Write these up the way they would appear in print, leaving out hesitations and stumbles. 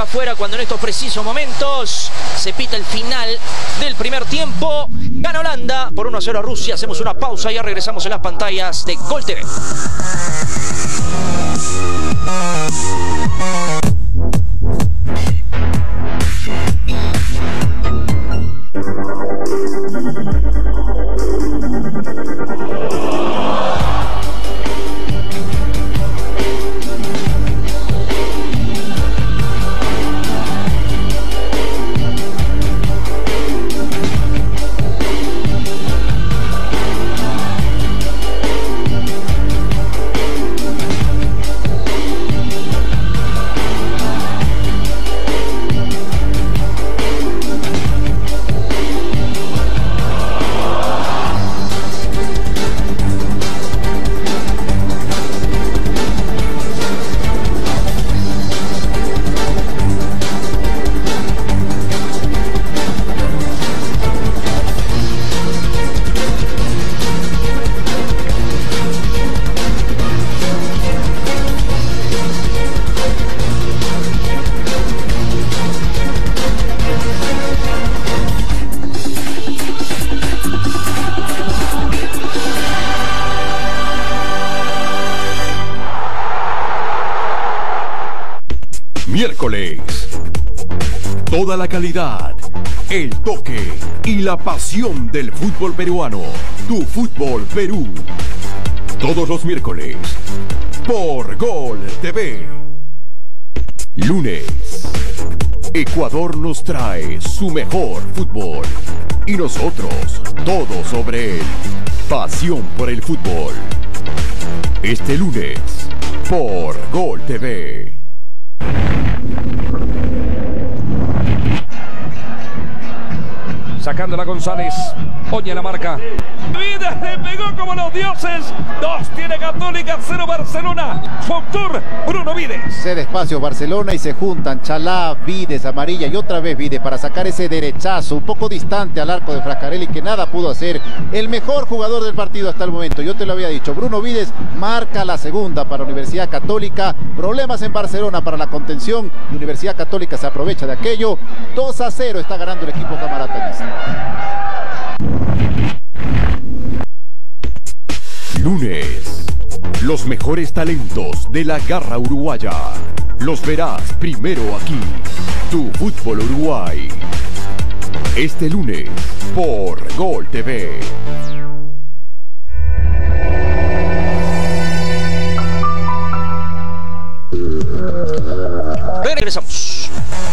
va afuera cuando en estos precisos momentos se pita el final del primer tiempo. Gana Holanda por 1-0 a Rusia. Hacemos una pausa y ya regresamos en las pantallas de Gol TV. Miércoles. Toda la calidad, el toque y la pasión del fútbol peruano. Tu Fútbol Perú. Todos los miércoles por Gol TV. Lunes. Ecuador nos trae su mejor fútbol y nosotros todo sobre él. Pasión por el fútbol. Este lunes por Gol TV. Sacándola González, Oña la marca. Vides le pegó como los dioses. 2 tiene Católica, 0 Barcelona. Fautor, Bruno Vides. Cede espacio Barcelona y se juntan Chalá, Vides, Amarilla y otra vez Vides para sacar ese derechazo un poco distante al arco de Frascarelli que nada pudo hacer. El mejor jugador del partido hasta el momento, yo te lo había dicho. Bruno Vides marca la segunda para Universidad Católica. Problemas en Barcelona para la contención. Universidad Católica se aprovecha de aquello. 2-0 está ganando el equipo camaratañista. Lunes. Los mejores talentos de la garra uruguaya. Los verás primero aquí. Tu Fútbol Uruguay. Este lunes por Gol TV. Regresamos.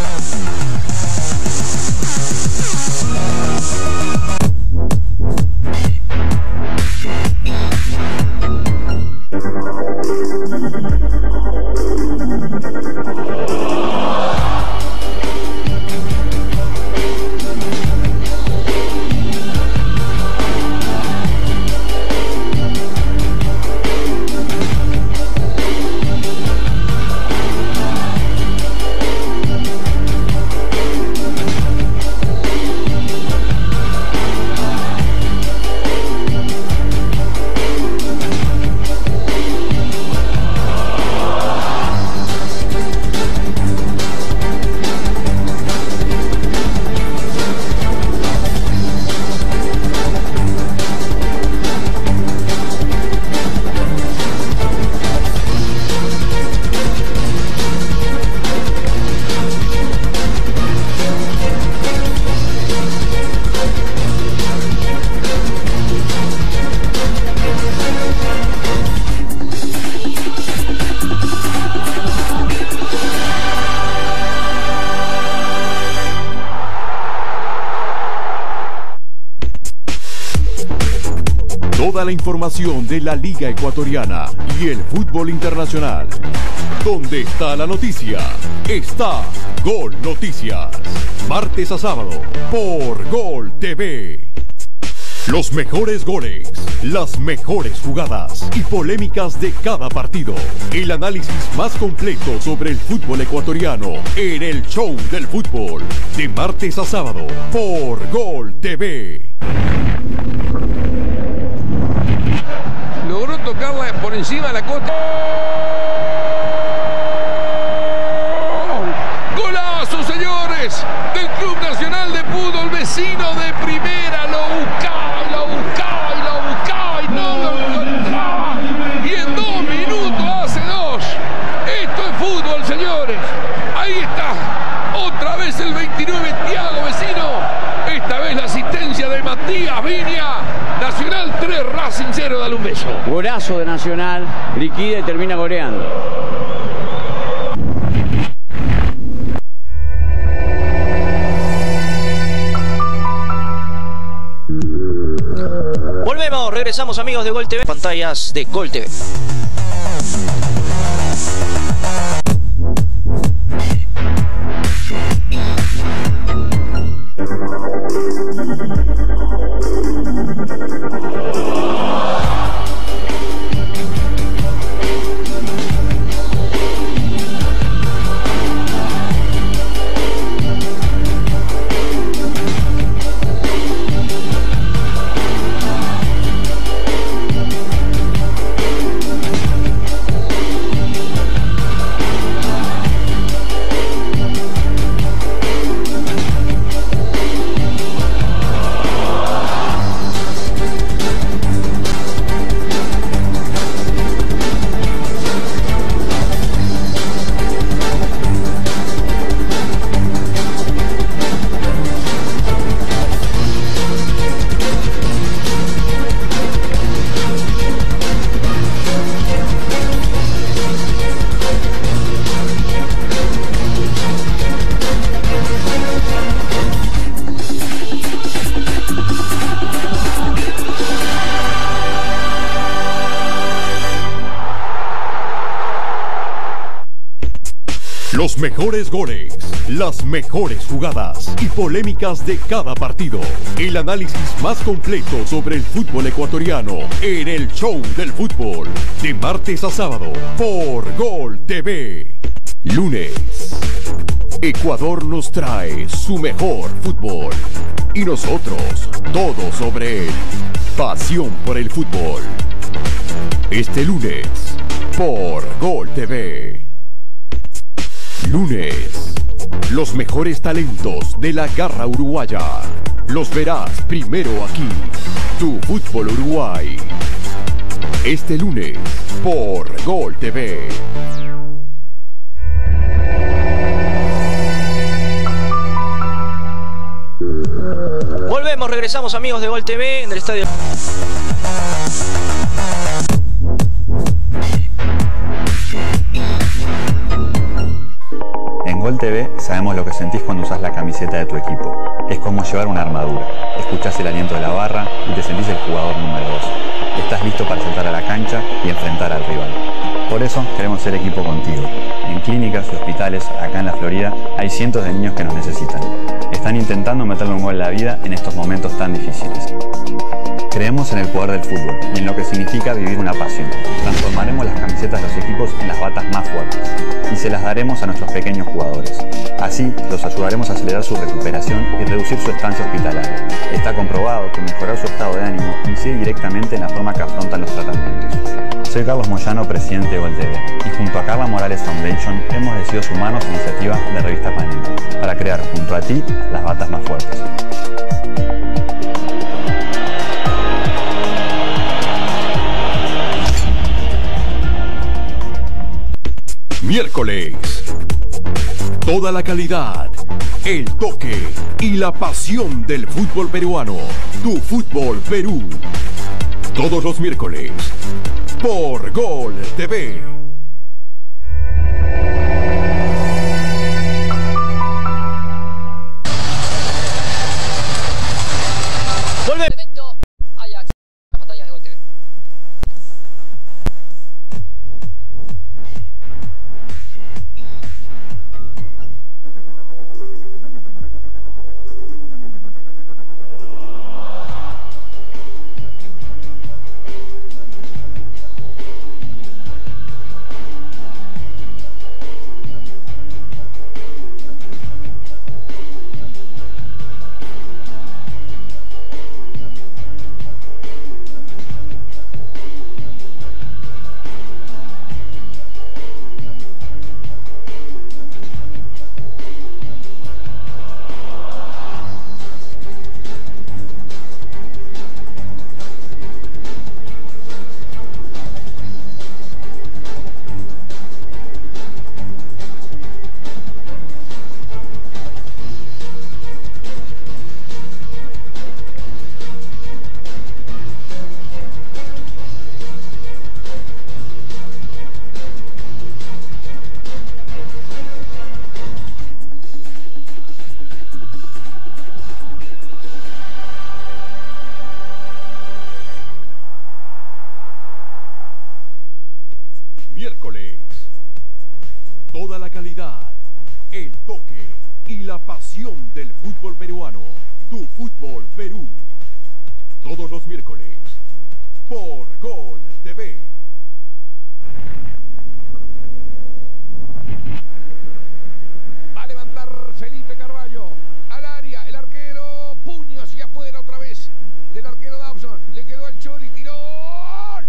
Toda la información de la Liga Ecuatoriana y el fútbol internacional. ¿Dónde está la noticia? Está Gol Noticias. Martes a sábado por Gol TV. Los mejores goles, las mejores jugadas y polémicas de cada partido. El análisis más completo sobre el fútbol ecuatoriano en el Show del Fútbol. De martes a sábado por Gol TV. Logró tocarla por encima de la costa. ¡Golazo! Vecino de primera, lo buscaba y lo buscaba y lo buscaba y no lo encontraba. Y en 2 minutos hace 2. Esto es fútbol, señores. Ahí está. Otra vez el 29, Thiago Vecino. Esta vez la asistencia de Matías Viña. Nacional 3, Racing 0, dale un beso. Golazo de Nacional, liquida y termina goleando. Volvemos, regresamos amigos de Gol TV, pantallas de Gol TV. Los mejores goles, las mejores jugadas y polémicas de cada partido. El análisis más completo sobre el fútbol ecuatoriano en el Show del Fútbol. De martes a sábado por Gol TV. Lunes. Ecuador nos trae su mejor fútbol. Y nosotros, todo sobre él. Pasión por el fútbol. Este lunes por Gol TV. Lunes, los mejores talentos de la garra uruguaya. Los verás primero aquí, Tu Fútbol Uruguay. Este lunes, por Gol TV. Volvemos, regresamos amigos de Gol TV en el estadio. En Gol TV sabemos lo que sentís cuando usás la camiseta de tu equipo. Es como llevar una armadura. Escuchás el aliento de la barra y te sentís el jugador número 2. Estás listo para saltar a la cancha y enfrentar al rival. Por eso queremos ser equipo contigo. En clínicas y hospitales, acá en la Florida, hay cientos de niños que nos necesitan. Están intentando meterle un gol en la vida en estos momentos tan difíciles. Creemos en el poder del fútbol y en lo que significa vivir una pasión. Transformaremos las camisetas de los equipos en las batas más fuertes y se las daremos a nuestros pequeños jugadores. Así los ayudaremos a acelerar su recuperación y reducir su estancia hospitalaria. Está comprobado que mejorar su estado de ánimo incide directamente en la forma que afrontan los tratamientos. Soy Carlos Moyano, presidente de Gol TV, y junto a Carla Morales Foundation hemos decidido sumarnos a la iniciativa de Revista Panini para crear junto a ti las batas más fuertes. Miércoles. Toda la calidad, el toque y la pasión del fútbol peruano. Tu Fútbol Perú. Todos los miércoles por Gol TV. Volvemos. Evento Ajax, las batallas de Gol TV. toque y la pasión del fútbol peruano. Tu Fútbol Perú. Todos los miércoles por Gol TV. Va a levantar Felipe Carvalho al área. El arquero, puño hacia afuera otra vez del arquero Dawson. Le quedó al Chori, tiró. ¡Gol!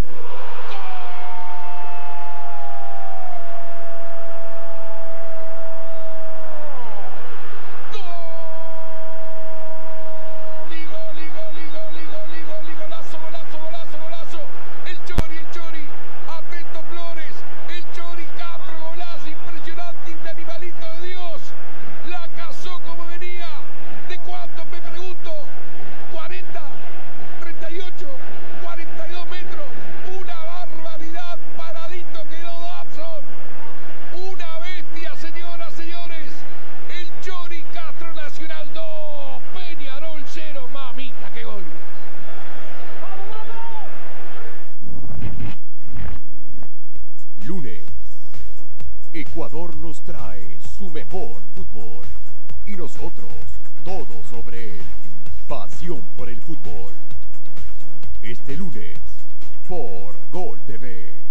Lunes, Ecuador nos trae su mejor fútbol y nosotros todo sobre él. Pasión por el fútbol. Este lunes por Gol TV.